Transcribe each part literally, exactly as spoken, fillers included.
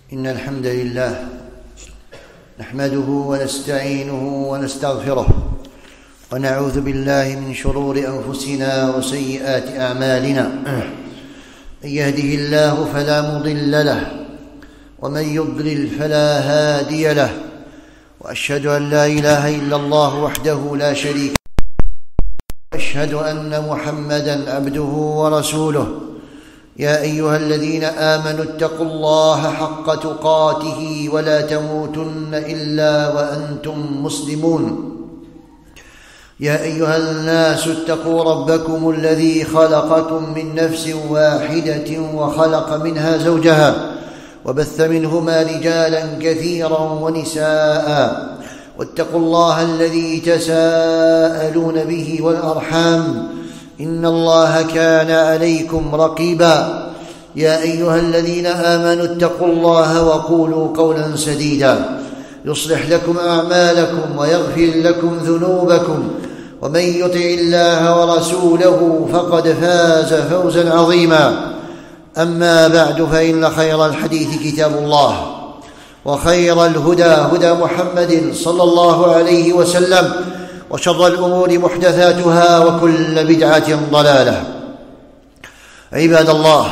إن الحمد لله نحمده ونستعينه ونستغفره ونعوذ بالله من شرور أنفسنا وسيئات أعمالنا. من يهده الله فلا مضل له ومن يضلل فلا هادي له، وأشهد أن لا إله إلا الله وحده لا شريك له، وأشهد أن محمدًا عبده ورسوله. يا أيها الذين آمنوا اتقوا الله حق تقاته ولا تموتن إلا وأنتم مسلمون. يا أيها الناس اتقوا ربكم الذي خلقكم من نفس واحدة وخلق منها زوجها وبث منهما رجالا كثيرا ونساء، واتقوا الله الذي تساءلون به والأرحام إن الله كان عليكم رقيبا. يا أيها الذين آمنوا اتقوا الله وقولوا قولا سديدا يصلح لكم أعمالكم ويغفر لكم ذنوبكم، ومن يطع الله ورسوله فقد فاز فوزا عظيما. أما بعد، فإن خير الحديث كتاب الله، وخير الهدى هدى محمد صلى الله عليه وسلم، وشر الأمور محدثاتها، وكل بدعة ضلالة. عباد الله،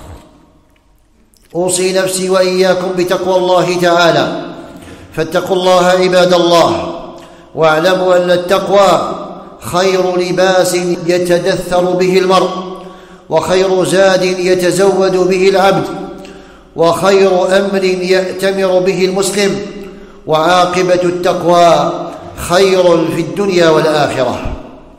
أوصي نفسي وإياكم بتقوى الله تعالى، فاتقوا الله عباد الله، واعلموا أن التقوى خير لباس يتدثر به المرء، وخير زاد يتزود به العبد، وخير أمر يأتمر به المسلم، وعاقبة التقوى خير في الدنيا والآخرة.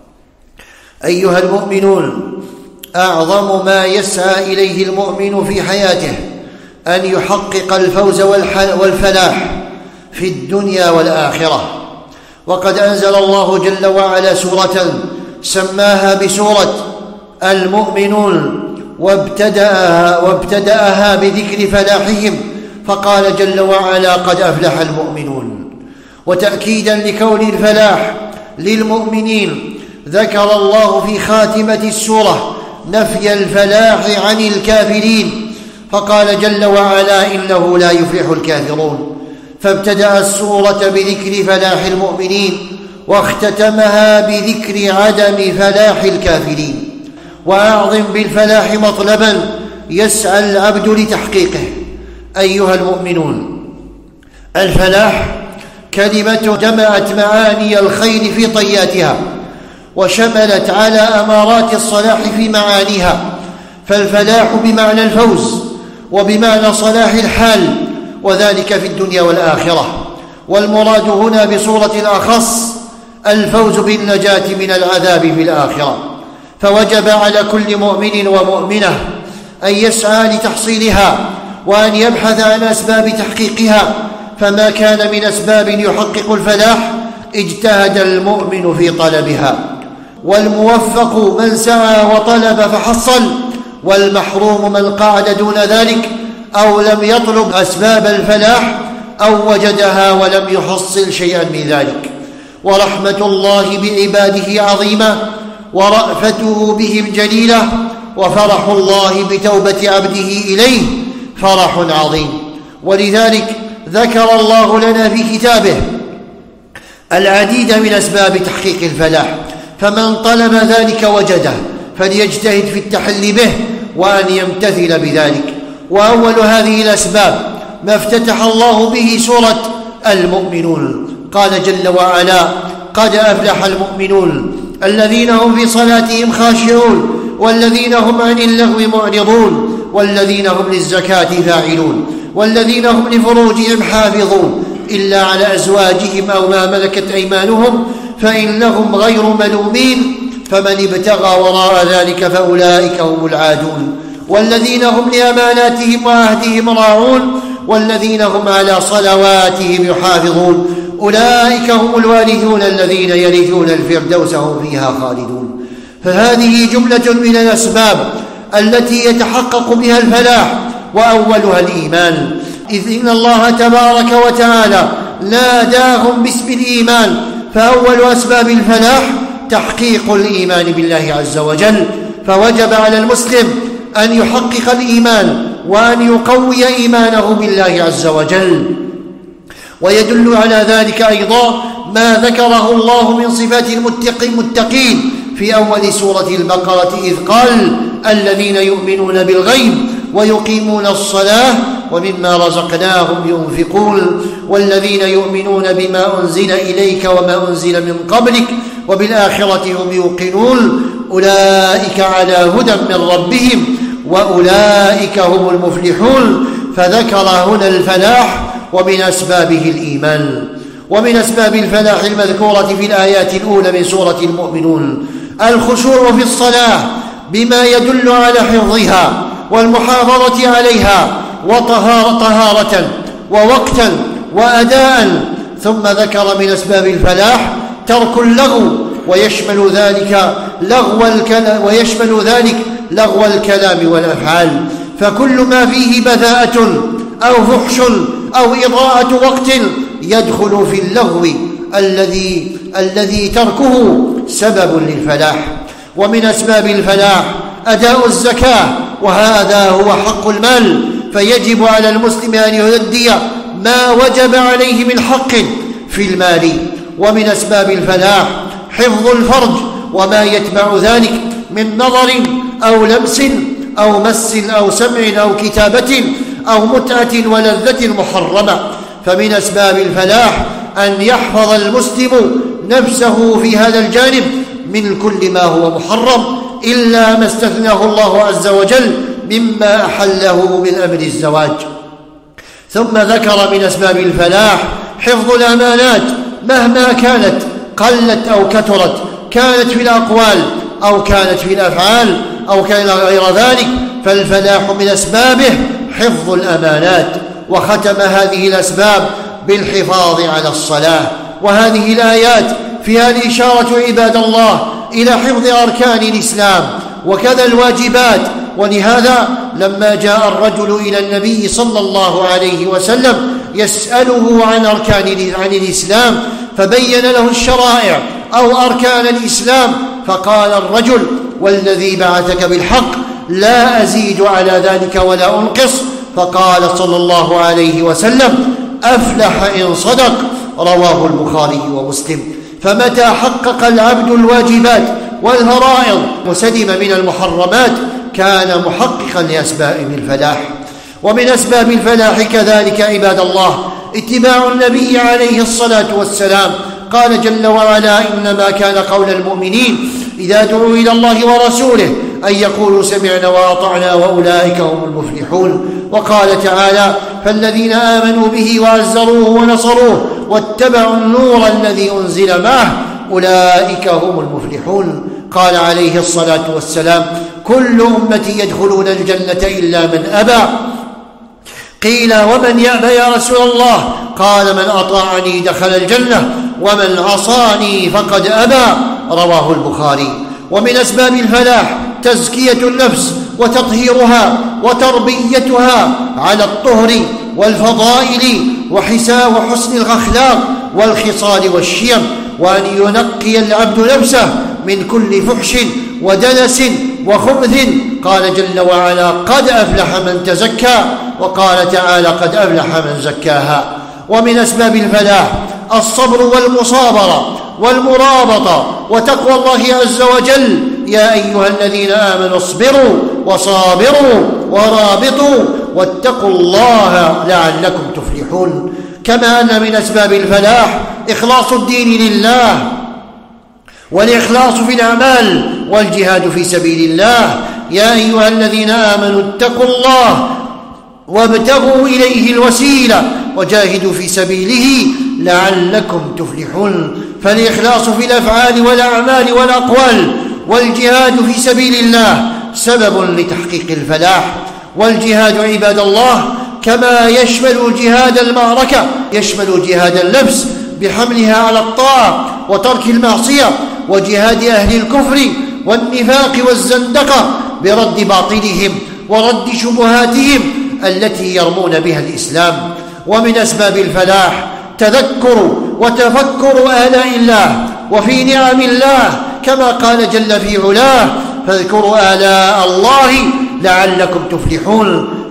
أيها المؤمنون، أعظم ما يسعى إليه المؤمن في حياته أن يحقق الفوز والفلاح في الدنيا والآخرة. وقد أنزل الله جل وعلا سورة سماها بسورة المؤمنون، وابتدأها, وابتدأها بذكر فلاحهم، فقال جل وعلا: قد أفلح المؤمنون. وتأكيدا لكون الفلاح للمؤمنين، ذكر الله في خاتمة السورة نفي الفلاح عن الكافرين، فقال جل وعلا: إنه لا يفلح الكافرون. فابتدأ السورة بذكر فلاح المؤمنين، واختتمها بذكر عدم فلاح الكافرين. وأعظم بالفلاح مطلبا يسعى العبد لتحقيقه. أيها المؤمنون، الفلاح كلمة جمعت معاني الخير في طياتها، وشملت على أمارات الصلاح في معانيها. فالفلاح بمعنى الفوز، وبمعنى صلاح الحال، وذلك في الدنيا والآخرة. والمراد هنا بصورة الأخص الفوز بالنجاة من العذاب في الآخرة. فوجب على كل مؤمن ومؤمنة أن يسعى لتحصيلها، وأن يبحث عن أسباب تحقيقها. فما كان من أسباب يحقق الفلاح اجتهد المؤمن في طلبها. والموفق من سعى وطلب فحصل، والمحروم من قعد دون ذلك، أو لم يطلب أسباب الفلاح، أو وجدها ولم يحصل شيئا من ذلك. ورحمة الله بعباده عظيمة، ورأفته بهم جليلة، وفرح الله بتوبة عبده إليه فرح عظيم. ولذلك ذكر الله لنا في كتابه العديد من أسباب تحقيق الفلاح، فمن طلب ذلك وجده، فليجتهد في التحلي به وأن يمتثل بذلك. وأول هذه الأسباب ما افتتح الله به سورة المؤمنون، قال جل وعلا: قد أفلح المؤمنون الذين هم في صلاتهم خاشعون، والذين هم عن اللغو معرضون، والذين هم للزكاة فاعلون، والذين هم لفروجهم حافظون إلا على أزواجهم أو ما ملكت أيمانهم فإنهم غير ملومين، فمن ابتغى وراء ذلك فأولئك هم العادون، والذين هم لأماناتهم وعهدهم راعون، والذين هم على صلواتهم يحافظون، أولئك هم الوارثون الذين يرثون الفردوس هم فيها خالدون. فهذه جملة من الأسباب التي يتحقق بها الفلاح، وأولها الإيمان، إذ إن الله تبارك وتعالى ناداهم باسم الإيمان. فأول أسباب الفلاح تحقيق الإيمان بالله عز وجل، فوجب على المسلم أن يحقق الإيمان وأن يقوي إيمانه بالله عز وجل. ويدل على ذلك أيضا ما ذكره الله من صفات المتقين في أول سورة البقرة إذ قال الذين يؤمنون بالغيب ويقيمون الصلاة ومما رزقناهم ينفقون والذين يؤمنون بما أنزل إليك وما أنزل من قبلك وبالآخرة هم يوقنون أولئك على هدى من ربهم وأولئك هم المفلحون. فذكر هنا الفلاح ومن أسبابه الإيمان. ومن أسباب الفلاح المذكورة في الآيات الأولى من سورة المؤمنون الخشوع في الصلاة بما يدل على حفظها والمحافظة عليها وطهارة طهارة ووقتا وأداء. ثم ذكر من أسباب الفلاح ترك اللغو ويشمل ذلك لغو الكلام ويشمل ذلك لغو الكلام والأفعال، فكل ما فيه بذاءة أو فحش أو إضاعة وقت يدخل في اللغو الذي الذي تركه سبب للفلاح. ومن أسباب الفلاح أداء الزكاة، وهذا هو حق المال، فيجب على المسلم أن يؤدي ما وجب عليه من حق في المال. ومن أسباب الفلاح حفظ الفرج وما يتبع ذلك من نظر أو لمس أو مس أو سمع أو كتابة أو متعة ولذة محرمة. فمن أسباب الفلاح أن يحفظ المسلم نفسه في هذا الجانب من كل ما هو محرم إلا ما استثناه الله عز وجل مما أحله من أمر الزواج. ثم ذكر من أسباب الفلاح حفظ الأمانات مهما كانت، قلت أو كثرت، كانت في الأقوال أو كانت في الأفعال أو كان غير ذلك، فالفلاح من أسبابه حفظ الأمانات. وختم هذه الأسباب بالحفاظ على الصلاة. وهذه الآيات فيها الإشارة عباد الله إلى حفظ أركان الإسلام وكذا الواجبات. ولهذا لما جاء الرجل إلى النبي صلى الله عليه وسلم يسأله عن أركان عن الإسلام فبين له الشرائع أو أركان الإسلام، فقال الرجل والذي بعثك بالحق لا أزيد على ذلك ولا أنقص. فقال صلى الله عليه وسلم أفلح إن صدق، رواه البخاري ومسلم. فمتى حقق العبد الواجبات والفرائض وسلم من المحرمات كان محققا لأسباب الفلاح. ومن أسباب الفلاح كذلك عباد الله اتباع النبي عليه الصلاة والسلام. قال جل وعلا إنما كان قول المؤمنين إذا دعوا إلى الله ورسوله أن يقولوا سمعنا وأطعنا وأولئك هم المفلحون. وقال تعالى فالذين آمنوا به وعزروه ونصروه واتبعوا النور الذي أنزل معه أولئك هم المفلحون. قال عليه الصلاة والسلام كل أمتي يدخلون الجنة إلا من أبى. قيل ومن يأبى يا رسول الله؟ قال من أطاعني دخل الجنة ومن عصاني فقد أبى، رواه البخاري. ومن أسباب الفلاح تزكية النفس وتطهيرها وتربيتها على الطهر والفضائل وحسن الأخلاق والخصال والشيم، وأن ينقي العبد نفسه من كل فحش ودنس وخبث. قال جل وعلا قد أفلح من تزكى، وقال تعالى قد أفلح من زكاها. ومن أسباب الفلاح الصبر والمصابرة والمرابطة وتقوى الله عز وجل. يا أيها الذين آمنوا اصبروا وصابروا ورابطوا واتقوا الله لعلكم تفلحون. كما أن من أسباب الفلاح إخلاص الدين لله والإخلاص في الأعمال والجهاد في سبيل الله. يا أيها الذين آمنوا اتقوا الله وابتغوا إليه الوسيلة وجاهدوا في سبيله لعلكم تفلحون. فالإخلاص في الأفعال والأعمال والأقوال والجهاد في سبيل الله سبب لتحقيق الفلاح. والجهاد عباد الله كما يشمل جهاد المعركة يشمل جهاد النفس بحملها على الطاعة وترك المعصية، وجهاد أهل الكفر والنفاق والزندقة برد باطلهم ورد شبهاتهم التي يرمون بها الإسلام. ومن أسباب الفلاح تذكر وتفكر آلاء الله وفي نعم الله، كما قال جل في علاه فاذكروا آلاء الله لعلكم تفلحون.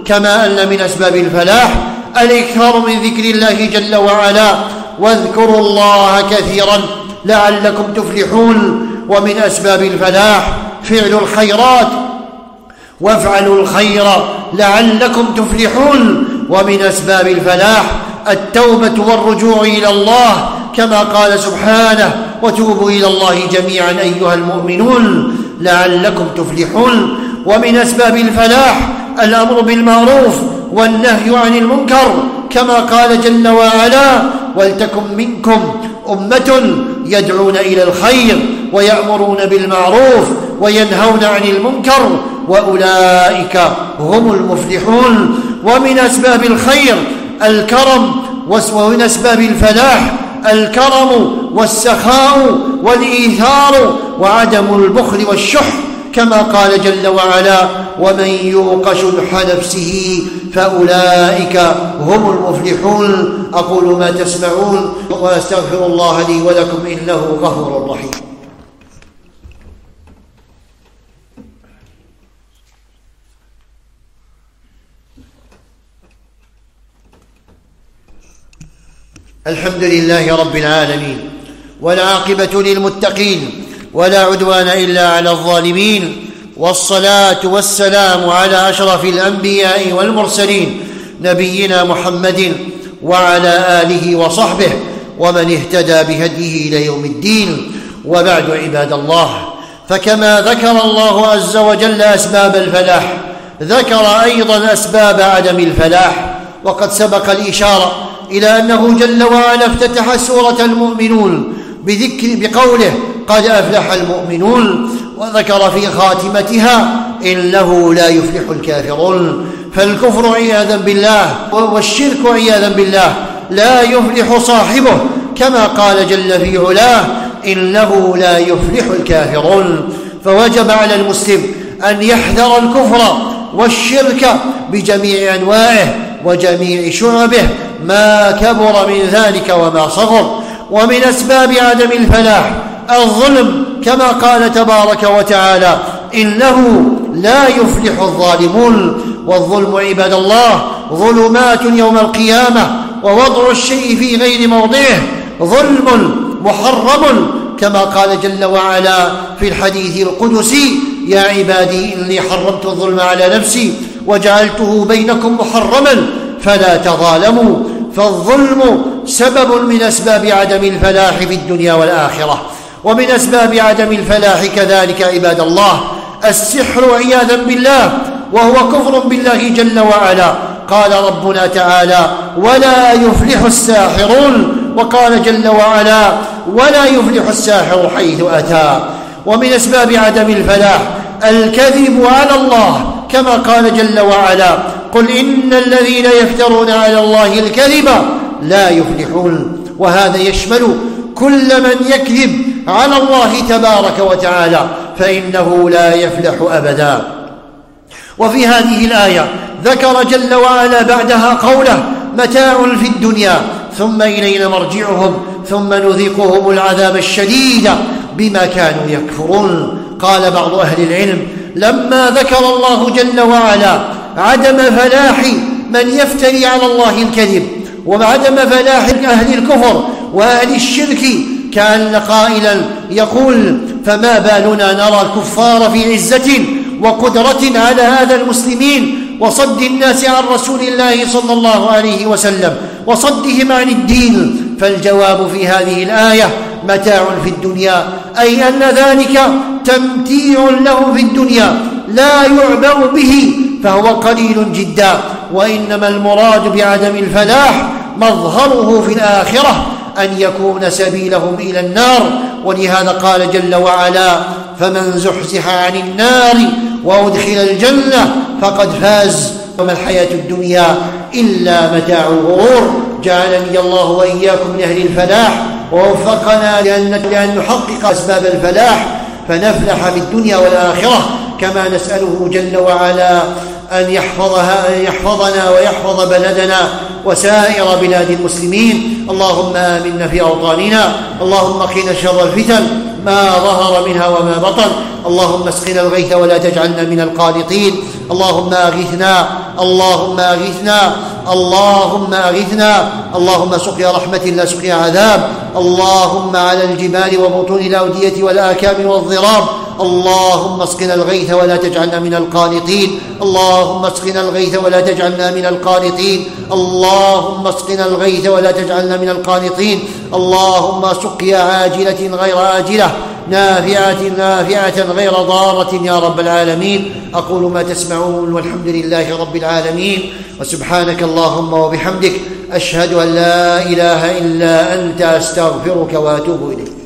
كما أن من أسباب الفلاح الإكثار من ذكر الله جل وعلا، واذكروا الله كثيرا لعلكم تفلحون. ومن أسباب الفلاح فعل الخيرات، وافعلوا الخير لعلكم تفلحون. ومن أسباب الفلاح التوبة والرجوع إلى الله، كما قال سبحانه: وتوبوا إلى الله جميعا أيها المؤمنون لعلكم تفلحون. ومن أسباب الفلاح الأمر بالمعروف والنهي عن المنكر، كما قال جل وعلا: ولتكن منكم أمة يدعون إلى الخير ويأمرون بالمعروف وينهون عن المنكر وأولئك هم المفلحون. ومن أسباب الخير الكرم، ومن أسباب الفلاح الكرم والسخاء والإيثار وعدم البخل والشح، كما قال جل وعلا: ومن يوق شح نفسه فأولئك هم المفلحون. أقول ما تسمعون وأستغفر الله لي ولكم إنه غفور رحيم. الحمد لله رب العالمين، والعاقبة للمتقين، ولا عدوان إلا على الظالمين، والصلاة والسلام على أشرف الأنبياء والمرسلين نبينا محمد وعلى آله وصحبه ومن اهتدى بهديه إلى يوم الدين. وبعد، عباد الله، فكما ذكر الله عز وجل أسباب الفلاح، ذكر أيضا أسباب عدم الفلاح. وقد سبق الإشارة إلى أنه جل وعلا افتتح سورة المؤمنون بذكر بقوله: قد أفلح المؤمنون، وذكر في خاتمتها: إنه لا يفلح الكافرون. فالكفر عياذا بالله والشرك عياذا بالله لا يفلح صاحبه، كما قال جل في علاه: إنه لا يفلح الكافرون. فوجب على المسلم أن يحذر الكفر والشرك بجميع أنواعه وجميع شعبه، ما كبر من ذلك وما صغر. ومن أسباب عدم الفلاح الظلم، كما قال تبارك وتعالى: إنه لا يفلح الظالمون. والظلم عباد الله ظلمات يوم القيامة، ووضع الشيء في غير موضعه ظلم محرم، كما قال جل وعلا في الحديث القدسي: يا عبادي إني حرمت الظلم على نفسي وجعلته بينكم محرما فلا تظالموا. فالظلم سبب من أسباب عدم الفلاح في الدنيا والآخرة. ومن أسباب عدم الفلاح كذلك عباد الله السحر عياذا بالله، وهو كفر بالله جل وعلا. قال ربنا تعالى: ولا يفلح الساحرون. وقال جل وعلا: ولا يفلح الساحر حيث أتى. ومن أسباب عدم الفلاح الكذب على الله، كما قال جل وعلا: قل إن الذين يفترون على الله الكذب لا يفلحون. وهذا يشمل كل من يكذب على الله تبارك وتعالى، فإنه لا يفلح أبدا. وفي هذه الآية ذكر جل وعلا بعدها قوله: متاع في الدنيا ثم إلينا مرجعهم ثم نذيقهم العذاب الشديد بما كانوا يكفرون. قال بعض أهل العلم: لما ذكر الله جل وعلا عدم فلاح من يفتري على الله الكذب وعدم فلاح أهل الكفر وأهل الشرك، كان قائلا يقول: فما بالنا نرى الكفار في عزة وقدرة على هذا المسلمين وصد الناس عن رسول الله صلى الله عليه وسلم وصدهم عن الدين. فالجواب في هذه الآية: متاع في الدنيا، أي أن ذلك تمتيع له في الدنيا لا يعبأ به، فهو قليل جدا. وإنما المراد بعدم الفلاح مظهره في الآخرة أن يكون سبيلهم إلى النار. ولهذا قال جل وعلا: فمن زحزح عن النار وأدخل الجنة فقد فاز وما الحياة الدنيا إلا متاع الغرور. جعلني الله وإياكم من أهل الفلاح، ووفقنا لأن نحقق أسباب الفلاح فنفلح في الدنيا والآخرة، كما نسأله جل وعلا أن يحفظها أن يحفظنا ويحفظ بلدنا وسائر بلاد المسلمين. اللهم آمنا في أوطاننا، اللهم قنا شر الفتن ما ظهر منها وما بطن. اللهم اسقنا الغيث ولا تجعلنا من القانطين. اللهم أغثنا اللهم أغثنا اللهم أغثنا اللهم سقيا رحمة لا سقيا عذاب. اللهم على الجبال وبطون الأودية والآكام والضراب. اللهم اسقنا الغيث ولا تجعلنا من القانطين. اللهم اسقنا الغيث ولا تجعلنا من القانطين. اللهم اسقنا الغيث ولا تجعلنا من القانطين. اللهم سقيا عاجلة غير آجلة، نافعة نافعة غير ضارة يا رب العالمين. أقول ما تسمعون والحمد لله رب العالمين. وسبحانك اللهم وبحمدك أشهد أن لا إله إلا أنت أستغفرك وأتوب إليك.